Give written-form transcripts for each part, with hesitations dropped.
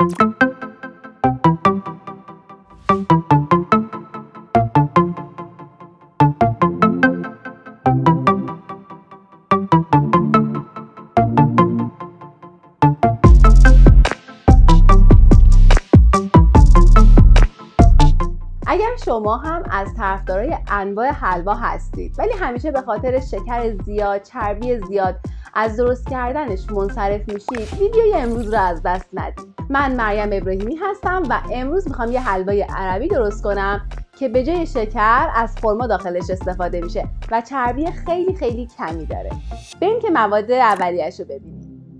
اگر شما هم از طرفدارای انواع حلوا هستید ولی همیشه به خاطر شکر زیاد، چربی زیاد از درست کردنش منصرف میشید، ویدیوی امروز رو از دست ندید. من مریم ابراهیمی هستم و امروز میخوام یه حلوای عربی درست کنم که به جای شکر از خرما داخلش استفاده میشه و چربی خیلی کمی داره. بریم که مواد اولیه‌اش رو ببینیم.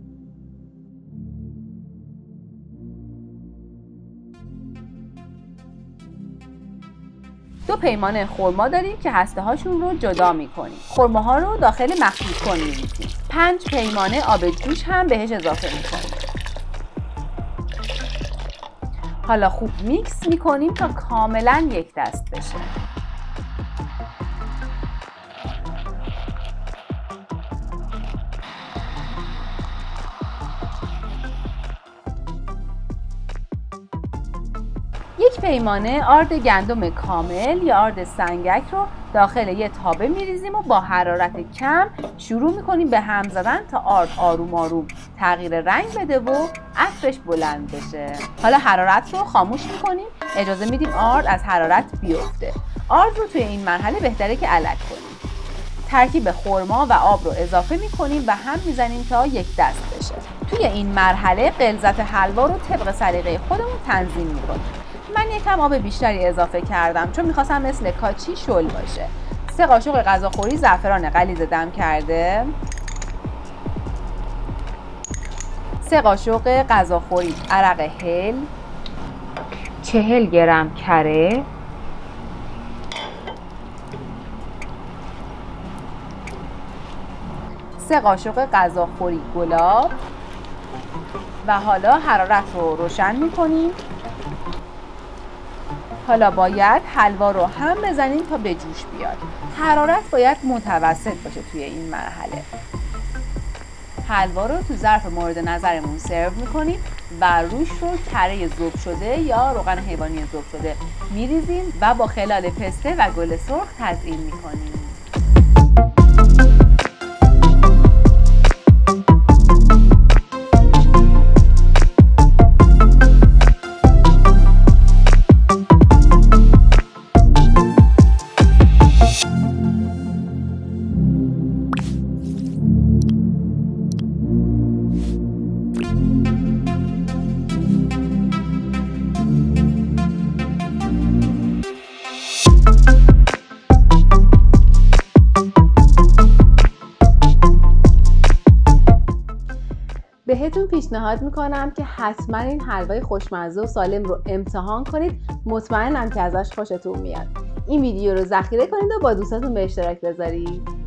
2 پیمانه خرما داریم که هسته هاشون رو جدا میکنیم. خرماها رو داخل مخلوط کنیم می‌ریزیم. 5 پیمانه آب جوش هم بهش اضافه میکنیم. حالا خوب میکس میکنیم تا کاملا یک دست بشه. یک پیمانه آرد گندم کامل یا آرد سنگک رو داخل یه تابه میریزیم و با حرارت کم شروع میکنیم به هم زدن تا آرد آروم تغییر رنگ بده و عطرش بلند بشه. حالا حرارت رو خاموش میکنیم، اجازه میدیم آرد از حرارت بیفته. آرد رو توی این مرحله بهتره که الک کنیم. ترکیب خرما و آب رو اضافه میکنیم و هم میزنیم تا یک دست بشه. توی این مرحله غلظت حلوا رو طبق سلیقه خودمون تنظیم میکنیم. من یکم آب بیشتری اضافه کردم چون میخواستم مثل کاچی شل باشه. 3 قاشق غذاخوری زعفران غلیظ دم کرده، 3 قاشق غذاخوری عرق هل، 40 گرم کره، 3 قاشق غذاخوری گلاب و حالا حرارت رو روشن میکنیم. حالا باید حلوا رو هم بزنیم تا به جوش بیاد. حرارت باید متوسط باشه توی این مرحله. حلوا رو تو ظرف مورد نظرمون سرو میکنیم و روش رو کره ذوب شده یا روغن حیوانی ذوب شده میریزیم و با خلال پسته و گل سرخ تزیین میکنیم. بهتون پیشنهاد میکنم که حتما این حلوای خوشمزه و سالم رو امتحان کنید. مطمئنم که ازش خوشتون میاد. این ویدیو رو ذخیره کنید و با دوستاتون به اشتراک بذارید.